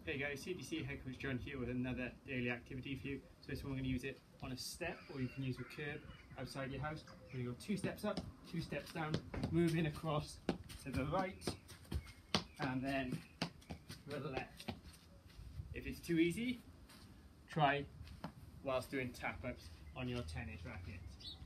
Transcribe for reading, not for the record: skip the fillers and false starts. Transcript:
Hey guys, CDC Head Coach John here with another daily activity for you. So this one we're going to use it on a step, or you can use a curb outside your house. We're going to go 2 steps up, 2 steps down, moving across to the right and then to the left. If it's too easy, try whilst doing tap ups on your tennis racket.